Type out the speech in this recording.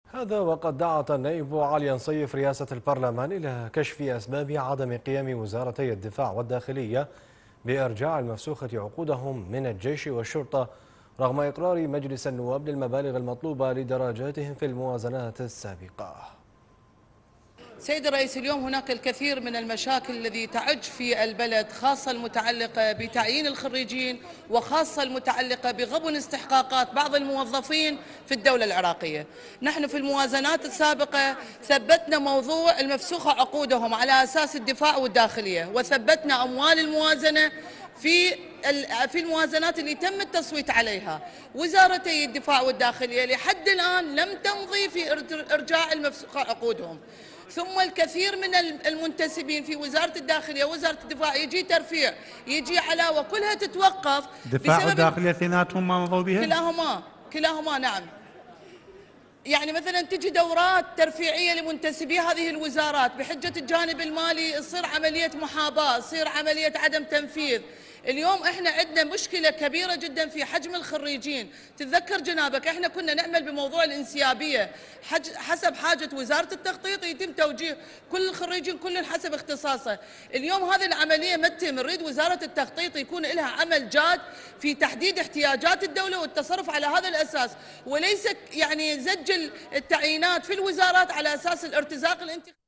هذا وقد دعت النائب علي نصيف رئاسة البرلمان إلى كشف أسباب عدم قيام وزارتي الدفاع والداخلية بإرجاع المفسوخة عقودهم من الجيش والشرطة رغم إقرار مجلس النواب للمبالغ المطلوبة لدرجاتهم في الموازنات السابقة. سيد الرئيس، اليوم هناك الكثير من المشاكل التي تعج في البلد، خاصة المتعلقة بتعيين الخريجين، وخاصة المتعلقة بغبن استحقاقات بعض الموظفين في الدولة العراقية. نحن في الموازنات السابقة ثبتنا موضوع المفسوخة عقودهم على أساس الدفاع والداخلية، وثبتنا أموال الموازنة في الموازنات اللي تم التصويت عليها. وزارتي الدفاع والداخلية لحد الآن لم تمضي في إرجاع المفسوخة عقودهم. ثم الكثير من المنتسبين في وزارة الداخلية ووزارة الدفاع يجي ترفيع، يجي علاوة، كلها تتوقف دفاع والداخلية اثنيناتهم ما مضوا بها؟ كلاهما نعم. يعني مثلا تجي دورات ترفيعية لمنتسبي هذه الوزارات بحجة الجانب المالي، تصير عملية محاباة، تصير عملية عدم تنفيذ. اليوم احنا عندنا مشكلة كبيرة جدا في حجم الخريجين. تتذكر جنابك احنا كنا نعمل بموضوع الانسيابية، حسب حاجة وزارة التخطيط يتم توجيه كل الخريجين كل حسب اختصاصه. اليوم هذه العملية ما تتم، نريد وزارة التخطيط يكون لها عمل جاد في تحديد احتياجات الدولة والتصرف على هذا الأساس، وليس يعني زج التعيينات في الوزارات على أساس الارتزاق الانتخابي.